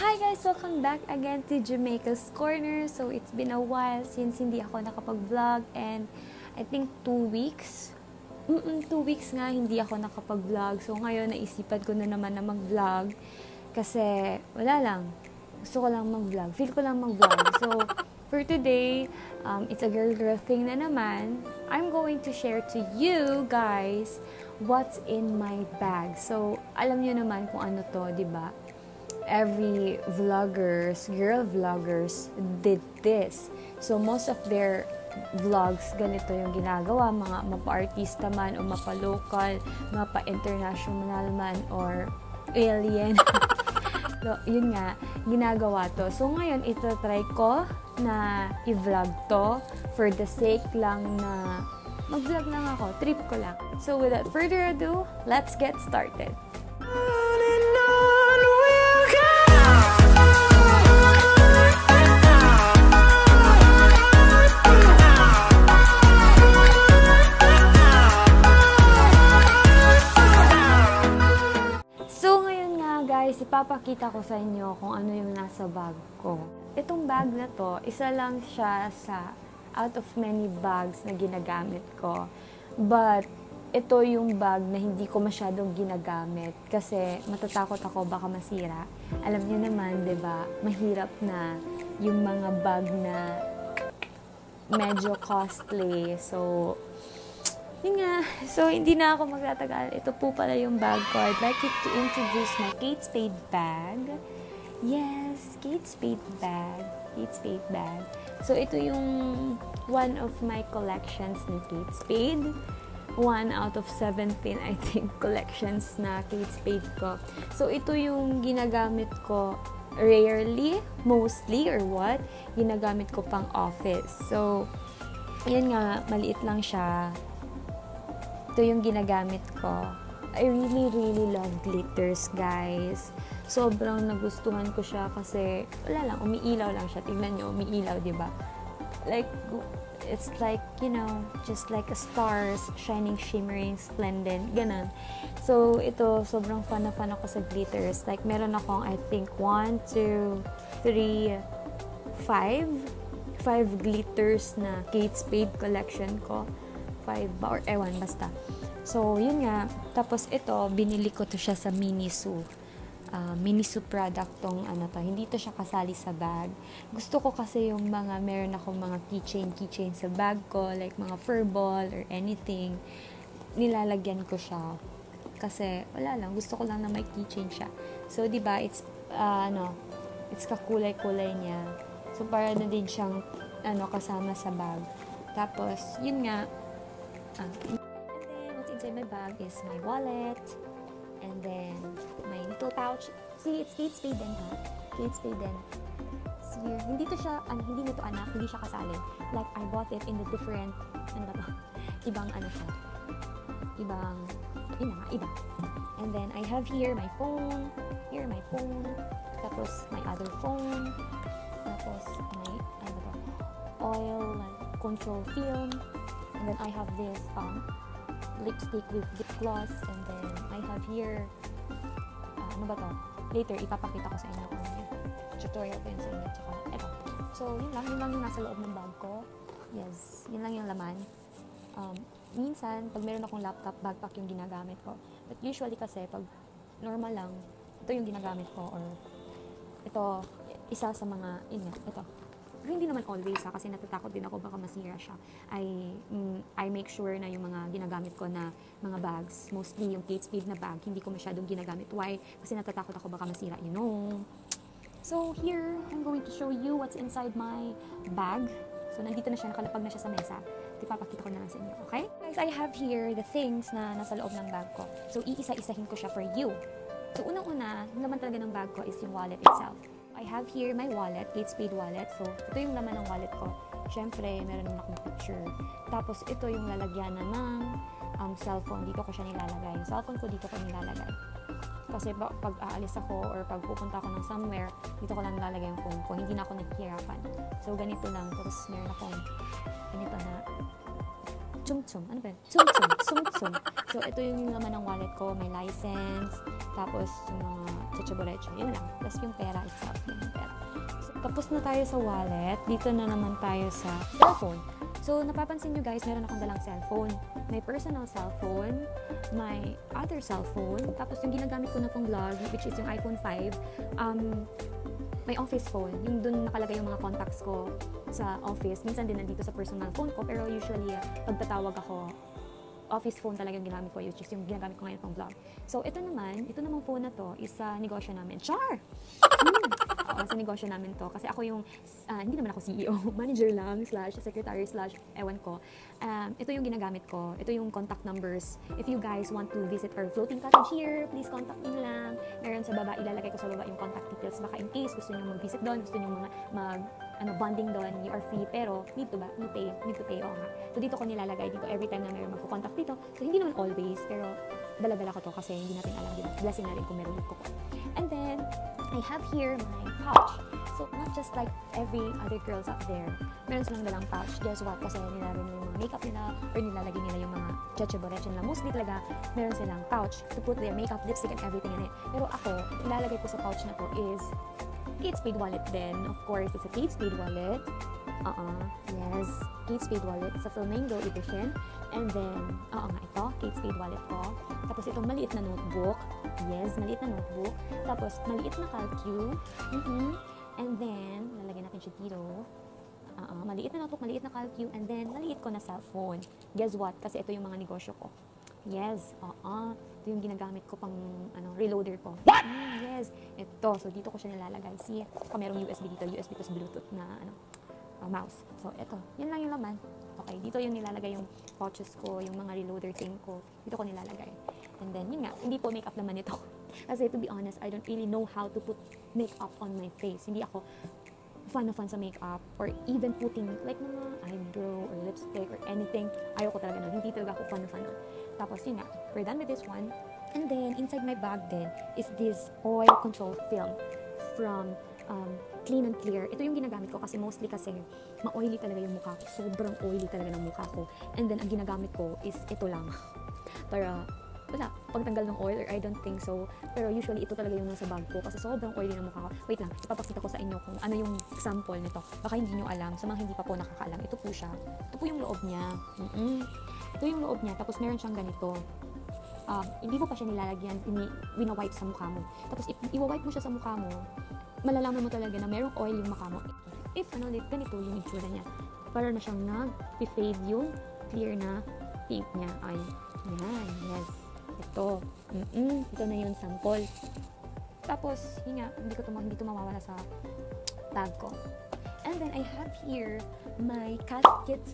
Hi guys! Welcome back again to Jamaica's Corner. So, it's been a while since hindi ako nakapag-vlog and I think 2 weeks. 2 weeks nga hindi ako nakapag-vlog. So, ngayon naisipan ko na naman na mag-vlog kasi wala lang. Gusto ko lang mag-vlog. Feel ko lang mag-vlog. So, for today, it's a girl thing na naman. I'm going to share to you guys what's in my bag. So, alam niyo naman kung ano to, di ba? Every girl vloggers did this. So, most of their vlogs, ganito yung ginagawa. Mga mapa-artista man o mapa-local, mapa-international man or alien. So, yun nga, ginagawa to. So, ngayon, try ko na i-vlog to for the sake lang na mag-vlog lang ako. Trip ko lang. So, without further ado, let's get started. Ipapakita ko sa inyo kung ano yung nasa bag ko. Itong bag na to, isa lang siya sa out of many bags na ginagamit ko. But, ito yung bag na hindi ko masyadong ginagamit kasi matatakot ako baka masira. Alam niyo naman, 'di ba? Mahirap na yung mga bag na medyo costly. So, yun nga. So, hindi na ako magtatagal. Ito po pala yung bag ko. I'd like you to introduce my Kate Spade bag. Yes, Kate Spade bag. Kate Spade bag. So, ito yung one of my collections ni Kate Spade. 1 out of 17, I think, collections na Kate Spade ko. So, ito yung ginagamit ko rarely, mostly, or what, ginagamit ko pang office. So, yun nga, maliit lang siya. Ito yung ginagamit ko. I really love glitters, guys. Sobrang nagustuhan ko siya kasi, wala lang, umiilaw lang siya. Tingnan nyo, umiilaw, diba? Like, it's like, you know, just like a stars, shining, shimmering, splendid, ganun. So, ito, sobrang fan na fan ako sa glitters. Like, meron akong, I think, 1, 2, 3, 5 glitters na Kate Spade collection ko. 5 or ewan, basta. So, yun nga. Tapos ito, binili ko to siya sa Miniso. Miniso product tong ano to. Hindi to siya kasali sa bag. Gusto ko kasi yung mga, meron akong mga keychain sa bag ko, like mga fur ball or anything. Nilalagyan ko siya. Kasi, wala lang. Gusto ko lang na may keychain siya. So, di ba it's, it's kakulay-kulay niya. So, para na din siyang, kasama sa bag. Tapos, yun nga, and then, what's inside my bag is my wallet, and then, my little pouch. See, it's Kate Spade din, ha? Kate Spade din. See, hindi to siya, hindi nito anak, hindi siya kasali. Like, I bought it in the different, ibang siya. Ibang, iba. And then, I have here my phone, tapos, my other phone, tapos, my, oil, control film, and then I have this lipstick with lip gloss, and then I have here ano ba to? Later ipapakita ko sa inyo kung tutorial ko yun sa inyo, tsaka eto. So yun lang yung nasa loob ng bag ko. Yes, yun lang yung laman. Minsan pag meron akong laptop, backpack yung ginagamit ko, but usually kasi pag normal lang, ito yung ginagamit ko, or ito isa sa mga ito. Pero hindi naman always, kasi natatakot din ako baka masira siya. I make sure na yung mga ginagamit ko na mga bags, mostly yung Kate Spade na bag, hindi ko masyadong ginagamit. Why? Kasi natatakot ako baka masira, you know. So here, I'm going to show you what's inside my bag. So nandito na siya, nakalapag na siya sa mesa. Ipapakita ko na lang sa inyo, okay? Guys, I have here the things na nasa loob ng bag ko. So iisa-isahin ko siya for you. So unang-una, yung laman talaga ng bag ko is yung wallet itself. I have here my wallet, Kate Spade wallet. So, ito yung laman ng wallet ko. Siyempre, meron naman akong picture. Tapos, ito yung lalagyanan ng cellphone. Dito ko siya nilalagay. Yung cellphone ko, dito ko nilalagay. Kasi pag aalis ako or pag pupunta ako ng somewhere, dito ko lang nilalagay yung phone ko. Hindi na ako naghihirapan. So, ganito lang. Tapos, meron akong ganito na tsum-tsum. Ano ba yun? Tsum-tsum. So, ito yung laman ng wallet ko. May license. Tapos, yung mga chachaborecho. Yun lang. Tapos, yung pera itself. tapos na tayo sa wallet. Dito na naman tayo sa cellphone. So, napapansin nyo guys, meron akong dalang cellphone. My personal cellphone, my other cellphone, tapos yung ginagamit ko na pong vlog, which is yung iPhone 5, my office phone, yung dun nakalagay yung mga contacts ko sa office. Minsan din nandito sa personal phone ko, pero usually, pagtatawag ako, office phone talaga yung ginamit ko, which is yung ginagamit ko ngayon pang vlog. So, ito namang phone na to is sa negosyo namin. Char! Sa negosyo namin to. Kasi ako yung, hindi naman ako CEO, manager lang, secretary, ewan ko. Ito yung ginagamit ko. Ito yung contact numbers. If you guys want to visit our floating cottage here, please contact me lang. Meron sa baba, ilalagay ko sa baba yung contact details. Baka in case gusto nyo mag-visit doon, gusto nyo bonding doon, you are free, pero need to pay, oo nga. So, dito ko nilalagay dito every time na mayroon magko-contact dito. So, hindi naman always, pero dala-dala ko to kasi hindi natin alam, diba? Blessing na rin kung meron dito ko. And then, I have here my pouch. So, not just like every other girls out there, meron silang dalang pouch. Guess what? Kasi nilalagay nila yung mga makeup nila or nilalagay nila yung mga cheche-boreche nila. Mostly talaga, meron silang pouch to put their makeup, lipstick, and everything in it. Pero ako, nilalagay ko sa pouch na to is Kate Spade wallet din. Of course, it's a Kate Spade wallet. Yes, Kate Spade wallet. It's a Flamingo edition. And then, ito, Kate Spade wallet ko. Tapos itong maliit na notebook. Yes, maliit na notebook. Tapos, maliit na calcue. And then, lalagyan natin siya dito. Maliit na notebook, maliit na calcue. And then, maliit ko na cellphone. Guess what? Kasi ito yung mga negosyo ko. Yes, ito yung ginagamit ko pang reloader ko. Yes, ito. So, dito ko siya nilalagay. See, merong USB dito. USB plus Bluetooth na mouse. So, ito. Yan lang yung laman. Okay, dito yung nilalagay yung pouches ko, yung mga reloader thing ko. Dito ko nilalagay. And then, yun nga, hindi po makeup naman ito. Kasi, to be honest, I don't really know how to put makeup on my face. Hindi ako fan sa makeup or even putting like mga eyebrow or lipstick or anything. Ayoko talaga nun. Hindi talaga ako fan nun. Tapos, yun nga, we're done with this one. And then, inside my bag then is this oil control film from Clean and Clear. Ito yung ginagamit ko kasi mostly kasi ma-oily talaga yung mukha ko. Sobrang oily talaga ng mukha ko. And then, ang ginagamit ko is ito lang. Para, wala, pagtanggal ng oil or I don't think so. Pero usually, ito talaga yung nasa bag ko kasi sobrang oily ng mukha ko. Wait lang, ipapakita ko sa inyo kung ano yung sample nito. Baka hindi nyo alam. Sa mga hindi pa po nakakaalam, ito po siya. Ito po yung loob niya. Ito yung loob niya. Tapos, meron siyang ganito. Hindi mo pa siya nilalagyan, wina-wipe sa mukha mo. Tapos, i-wipe mo siya sa mukha mo, malalaman mo talaga na merong oil yung mukha mo. If ganito yung itsura niya. Para na siyang nag-fade yung clear na pink niya. Ay, yan, yes. Ito. Ito na yung sample. Tapos, yun nga, hindi to mawawala sa bag ko. And then, I have here my Cat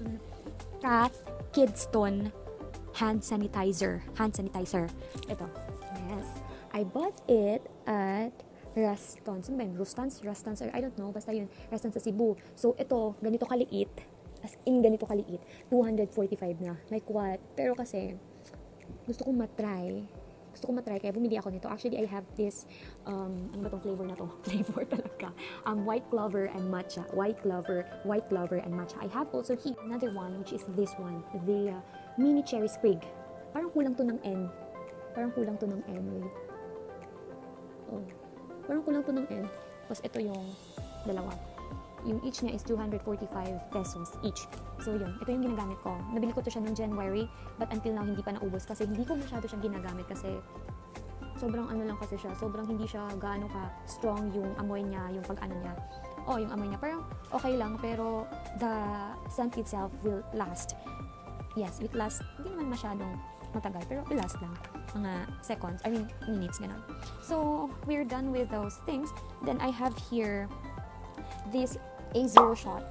Kidston hand sanitizer. Ito. Yes. I bought it at Rustons. Ano ba yun? Rustons, or I don't know. Basta yun, Rustons sa Cebu. So, ito, ganito kaliit. As in, ganito kaliit. 245 na. Like what? Pero kasi, gusto kong matry. Kaya bumili ako nito. Actually, I have this, ano ba tong flavor na to? Flavor talaga. White clover and matcha. White clover and matcha. I have also here another one, which is this one. The mini cherry sprig. Parang kulang to ng N. Wait. Oh. Parang kulang to ng N. Tapos ito yung dalawa. Yung each niya is 245 pesos each. So yun, ito yung ginagamit ko. Nabili ko to siya noong January, but until now hindi pa naubos kasi hindi ko masyado siyang ginagamit kasi sobrang kasi siya. Sobrang hindi siya gaano ka strong yung amoy niya, yung pag-ano niya. Yung amoy niya. Parang okay lang, pero the scent itself will last. Yes, it lasts. Hindi naman masyadong matagal, pero it lasts lang. Mga seconds, minutes, ganun. So, we're done with those things. Then, I have here this A0 shot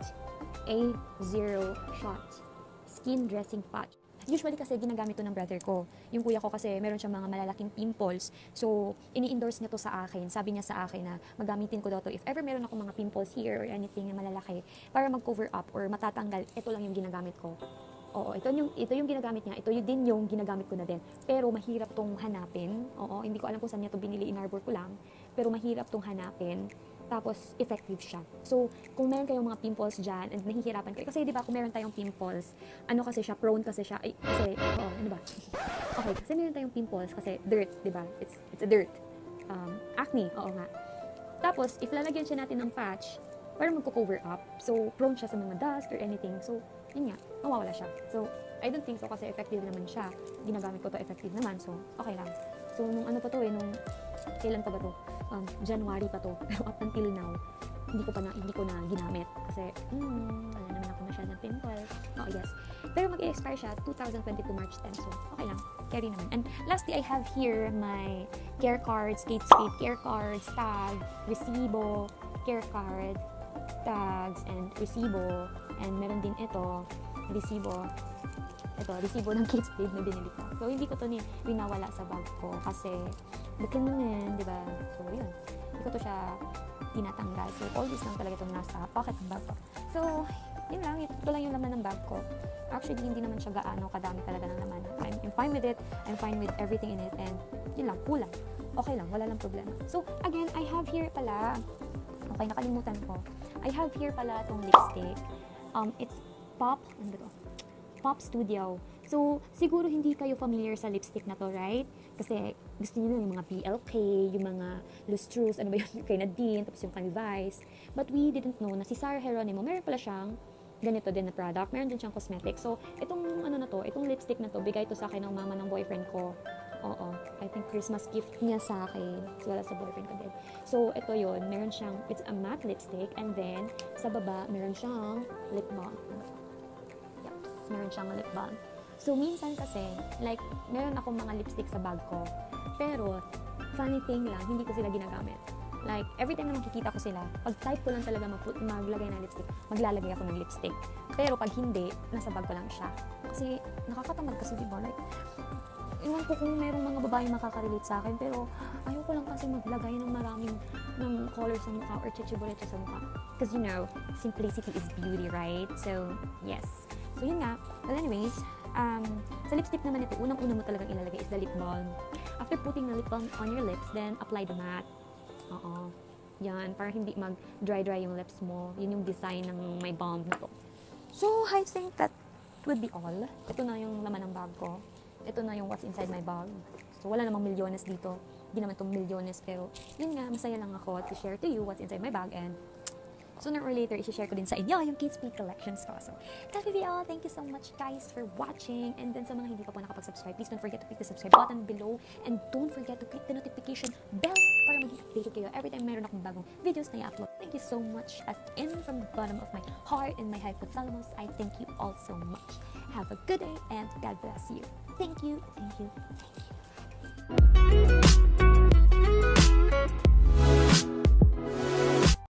skin dressing patch. Usually kasi ginagamit to ng brother ko. Yung kuya ko kasi meron siyang mga malalaking pimples. So, ini-endorse niya to sa akin. Sabi niya sa akin na magamitin ko daw to if ever meron ako mga pimples here or anything na malalaki para mag-cover up or matatanggal. Ito lang yung ginagamit ko. Oo, ito yung ginagamit niya. Ito din yung ginagamit ko na din. Pero mahirap tong hanapin. Oo, hindi ko alam kung saan niya to binili, in-arbor ko lang. Pero mahirap tong hanapin. Tapos, effective siya. So, kung meron kayong mga pimples dyan and nahihirapan kayo, kasi di ba kung meron tayong pimples, prone kasi siya, ano ba? Okay, kasi meron tayong pimples kasi dirt, di ba? It's a dirt. Acne, oo nga. Tapos, if lalagyan siya natin ng patch, parang magko-cover up. So, prone siya sa mga dust or anything. So, yun nga, mawawala siya. So, I don't think so kasi effective naman siya. Ginagamit ko to, effective naman. So, okay lang. So, nung ano pa to nung, kailan pa ba to? January pa to. Pero up until now, hindi ko na ginamit. Kasi, wala naman ako masyadong pimple. Oh, yes. Pero mag-expire siya 2022 March 10. So, okay lang. Carry naman. And lastly, I have here my care cards, Kate Spade care cards, tag, resibo, care card, tags, and resibo. And meron din ito, resibo ng Kate Spade na binili ko. So, hindi ko to winawala sa bag ko kasi laki naman, di ba? So, yun. Hindi ko to siya tinatanggal. So, always lang talaga itong nasa pocket ng bag ko. So, yun lang. Ito lang yung laman ng bag ko. Actually, hindi naman siya gaano kadami talaga ng laman. I'm fine with it. I'm fine with everything in it. And yun lang, kulang. Okay lang, wala lang problema. So, again, I have here pala, okay, nakalimutan ko. I have here pala itong lipstick. It's Pop Studio. So, siguro hindi kayo familiar sa lipstick na to, right? Kasi gusto niyo na yung mga PLK, yung mga Lustrous, ano ba yun, kay Nadine, tapos yung kay Vice. But we didn't know na si Sarah Geronimo, meron pala siyang ganito din na product. Meron din siyang cosmetic. So, itong lipstick na to, bigay to sa akin ng mama ng boyfriend ko. Oo. I think Christmas gift niya sa akin. So, wala sa boyfriend ko din. So, ito yun. Meron siyang, it's a matte lipstick. And then, sa baba, meron siyang lip balm. Meron siyang lip balm. So, minsan kasi, like, meron akong mga lipstick sa bag ko. Pero, funny thing lang, hindi ko sila ginagamit. Like, every time na makikita ko sila, pag type ko lang talaga maglagay ng lipstick, maglalagay ako ng lipstick. Pero pag hindi, nasa bag ko lang siya. Kasi, nakakatamad kasi, diba? Like, iwan ko kung merong mga babae makaka-relate sa akin, pero ayoko lang kasi maglagay ng maraming ng color sa mukha or chichibolete sa mukha. Because, you know, simplicity is beauty, right? So, yes. So, yun nga. Well, anyways, sa lipstick naman ito, unang-una mo talagang ilalagay is the lip balm. After putting the lip balm on your lips, then apply the matte. Oo. Yan, para hindi mag-dry-dry yung lips mo. Yun yung design ng my balm na to. So, I think that would be all. Ito na yung laman ng bag ko. Ito na yung what's inside my bag. So, wala namang milyones dito. Hindi naman itong milyones, pero yun nga, masaya lang ako to share to you what's inside my bag, and sooner or later, i-share ko din sa inyo yung Kate Spade collections ko. So, that will be all. Thank you so much, guys, for watching. And then, sa mga hindi pa po nakapag-subscribe, please don't forget to click the subscribe button below. And don't forget to click the notification bell para maging updated kayo every time meron akong bagong videos na i-upload. Thank you so much. As in, from the bottom of my heart and my hypothalamus, I thank you all so much. Have a good day, and God bless you. Thank you, thank you, thank you.